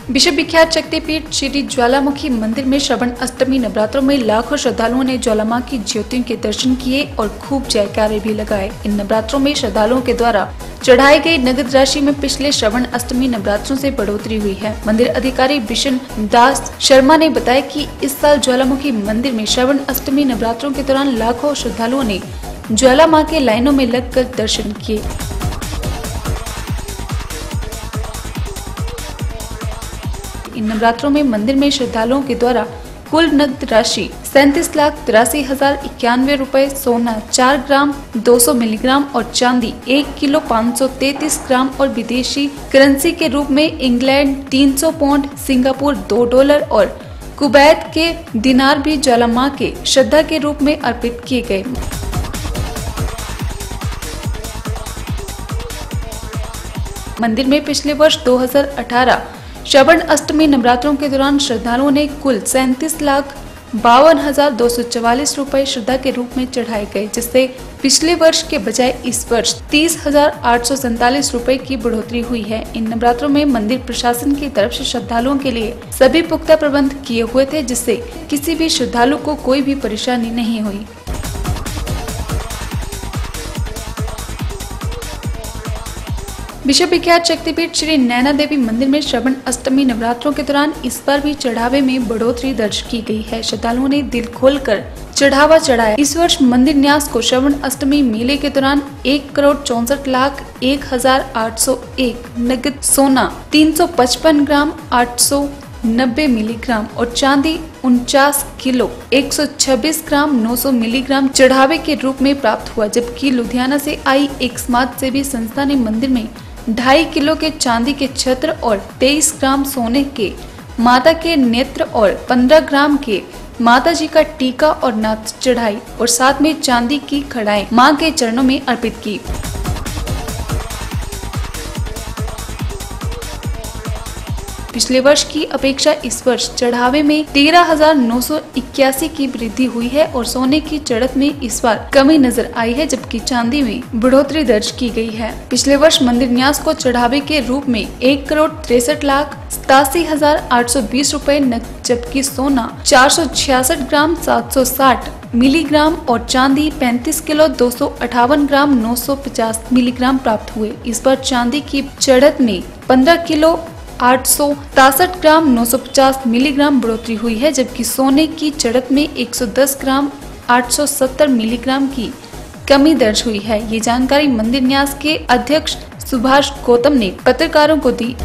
विश्व विख्यात शक्तिपीठ श्री ज्वालामुखी मंदिर में श्रवण अष्टमी नवरात्रों में लाखों श्रद्धालुओं ने ज्वाला मां की ज्योतियों के दर्शन किए और खूब जयकारे भी लगाए। इन नवरात्रों में श्रद्धालुओं के द्वारा चढ़ाई गई नगद राशि में पिछले श्रवण अष्टमी नवरात्रों से बढ़ोतरी हुई है। मंदिर अधिकारी विष्णु दास शर्मा ने बताया कि इस साल ज्वालामुखी मंदिर में श्रवण अष्टमी नवरात्रों के दौरान लाखों श्रद्धालुओं ने ज्वाला मां के लाइनों में लगकर दर्शन किए। इन नवरात्रों में मंदिर में श्रद्धालुओं के द्वारा कुल नकद राशि 37,83,091 रुपए, सोना 4 ग्राम 200 मिलीग्राम और चांदी 1 किलो 533 ग्राम और विदेशी करेंसी के रूप में इंग्लैंड 300 पौंड, सिंगापुर $2 और कुवैत के दिनार भी ज्वाला मां के श्रद्धा के रूप में अर्पित किए गए। मंदिर में पिछले वर्ष 2018 श्रवण अष्टमी नवरात्रों के दौरान श्रद्धालुओं ने कुल 37,52,244 रुपए श्रद्धा के रूप में चढ़ाए गए, जिससे पिछले वर्ष के बजाय इस वर्ष 30,847 रुपए की बढ़ोतरी हुई है। इन नवरात्रों में मंदिर प्रशासन की तरफ से श्रद्धालुओं के लिए सभी पुख्ता प्रबंध किए हुए थे, जिससे किसी भी श्रद्धालु को कोई भी परेशानी नहीं हुई। विश्व विख्यात शक्तिपीठ श्री नैना देवी मंदिर में श्रवण अष्टमी नवरात्रों के दौरान इस बार भी चढ़ावे में बढ़ोतरी दर्ज की गई है। श्रद्धालुओं ने दिल खोलकर चढ़ावा चढ़ाया। इस वर्ष मंदिर न्यास को श्रवण अष्टमी मेले के दौरान 1,64,01,801 नगद सोना 355 ग्राम 890 मिलीग्राम और चांदी 49 किलो 126 ग्राम 900 मिलीग्राम चढ़ावे के रूप में प्राप्त हुआ, जबकि लुधियाना से आई एक समाज सेवी संस्था ने मंदिर में 2.5 किलो के चांदी के छत्र और 23 ग्राम सोने के माता के नेत्र और 15 ग्राम के माता जी का टीका और नाथ चढ़ाई और साथ में चांदी की खड़ाएं मां के चरणों में अर्पित की। पिछले वर्ष की अपेक्षा इस वर्ष चढ़ावे में 13,981 की वृद्धि हुई है और सोने की चढ़त में इस बार कमी नजर आई है, जबकि चांदी में बढ़ोतरी दर्ज की गई है। पिछले वर्ष मंदिर न्यास को चढ़ावे के रूप में 1,63,87,820 रुपए नकद, जबकि सोना 466 ग्राम 760 मिलीग्राम और चांदी 35 किलो 258 ग्राम 950 मिलीग्राम प्राप्त हुए। इस बार चांदी की चढ़त में 15 किलो 863 ग्राम 950 मिलीग्राम बढ़ोतरी हुई है, जबकि सोने की चढ़त में 110 ग्राम 870 मिलीग्राम की कमी दर्ज हुई है। ये जानकारी मंदिर न्यास के अध्यक्ष सुभाष गौतम ने पत्रकारों को दी।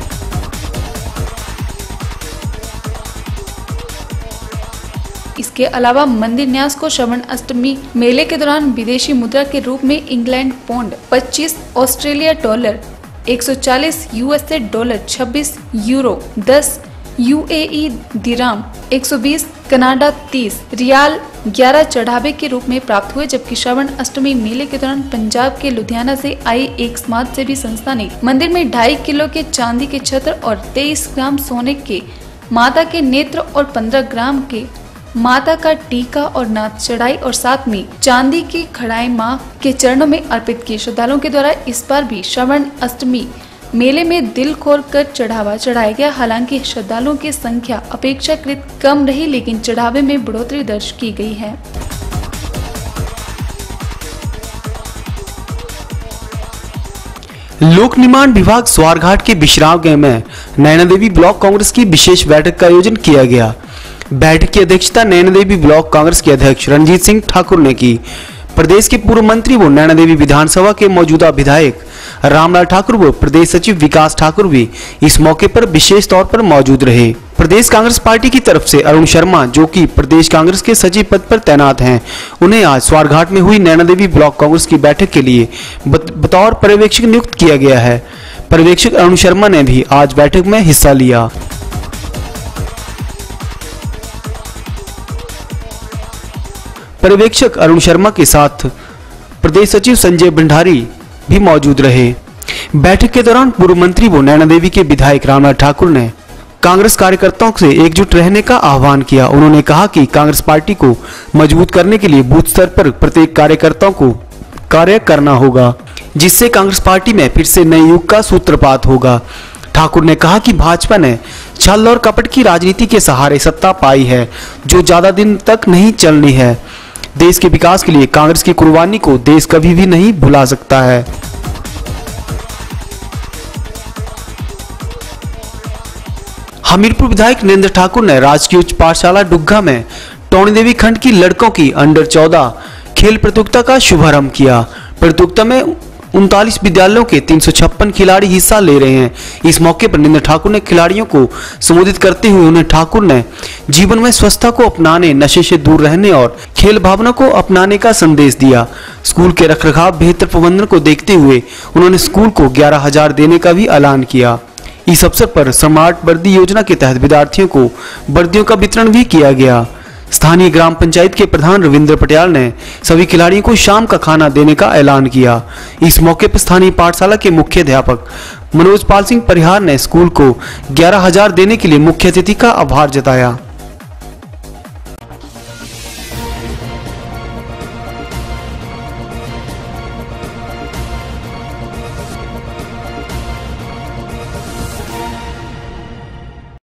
इसके अलावा मंदिर न्यास को श्रवण अष्टमी मेले के दौरान विदेशी मुद्रा के रूप में England pound 25, Australia dollar 140, USA dollar 26, euro 10, UAE दिराम 120, कनाडा 30, रियाल 11 चढ़ावे के रूप में प्राप्त हुए, जबकि श्रवण अष्टमी मेले के दौरान पंजाब के लुधियाना से आई एक समाज सेवी संस्था ने मंदिर में 2.5 किलो के चांदी के छत्र और 23 ग्राम सोने के माता के नेत्र और 15 ग्राम के माता का टीका और नाथ चढ़ाई और साथ में चांदी की खड़ाई मां के चरणों में अर्पित की। श्रद्धालुओं के द्वारा इस बार भी श्रवण अष्टमी मेले में दिल खोल कर चढ़ावा चढ़ाया गया। हालांकि श्रद्धालुओं की संख्या अपेक्षाकृत कम रही, लेकिन चढ़ावे में बढ़ोतरी दर्ज की गई है। लोक निर्माण विभाग स्वारघाट के विश्राम गृह में नैना देवी ब्लॉक कांग्रेस की विशेष बैठक का आयोजन किया गया। बैठक की अध्यक्षता नैना देवी ब्लॉक कांग्रेस के अध्यक्ष रणजीत सिंह ठाकुर ने की। प्रदेश के पूर्व मंत्री व नैना देवी विधानसभा के मौजूदा विधायक रामलाल ठाकुर व प्रदेश सचिव विकास ठाकुर भी इस मौके पर विशेष तौर पर मौजूद रहे। प्रदेश कांग्रेस पार्टी की तरफ से अरुण शर्मा, जो कि प्रदेश कांग्रेस के सचिव पद पर तैनात हैं, उन्हें आज स्वारघाट में हुई नैना देवी ब्लॉक कांग्रेस की बैठक के लिए बतौर पर्यवेक्षक नियुक्त किया गया है। पर्यवेक्षक अरुण शर्मा ने भी आज बैठक में हिस्सा लिया। पर्यवेक्षक अरुण शर्मा के साथ प्रदेश सचिव संजय भंडारी भी मौजूद रहे। बैठक के दौरान पूर्व मंत्री व नैना देवी के विधायक रामलाल ठाकुर ने कांग्रेस कार्यकर्ताओं से एकजुट रहने का आह्वान किया। उन्होंने कहा कि कांग्रेस पार्टी को मजबूत करने के लिए बूथ स्तर पर प्रत्येक कार्यकर्ताओं को कार्य करना होगा, जिससे कांग्रेस पार्टी में फिर से नए युग का सूत्रपात होगा। ठाकुर ने कहा कि भाजपा ने छल और कपट की राजनीति के सहारे सत्ता पाई है, जो ज्यादा दिन तक नहीं चलनी है। देश के विकास के लिए कांग्रेस की कुर्बानी को देश कभी भी नहीं भुला सकता है। हमीरपुर विधायक नरेंद्र ठाकुर ने राजकीय उच्च पाठशाला डुग्गा में टोनी देवी खंड की लड़कों की अंडर 14 खेल प्रतियोगिता का शुभारंभ किया। प्रतियोगिता में 39 विद्यालयों के 356 खिलाड़ी हिस्सा ले रहे हैं। इस मौके पर नरेंद्र ठाकुर ने खिलाड़ियों को संबोधित करते हुए उन्हें ठाकुर ने जीवन में स्वच्छता को अपनाने, नशे से दूर रहने और खेल भावना को अपनाने का संदेश दिया। स्कूल के रखरखाव बेहतर प्रबंधन को देखते हुए उन्होंने स्कूल को 11,000 देने का भी ऐलान किया। इस अवसर पर स्मार्ट वर्दी योजना के तहत विद्यार्थियों को वर्दियों का वितरण भी किया गया। स्थानीय ग्राम पंचायत के प्रधान रविंद्र पटियाल ने सभी खिलाड़ियों को शाम का खाना देने का ऐलान किया। इस मौके पर स्थानीय पाठशाला के मुख्य अध्यापक मनोज पाल सिंह परिहार ने स्कूल को 11,000 देने के लिए मुख्य अतिथि का आभार जताया।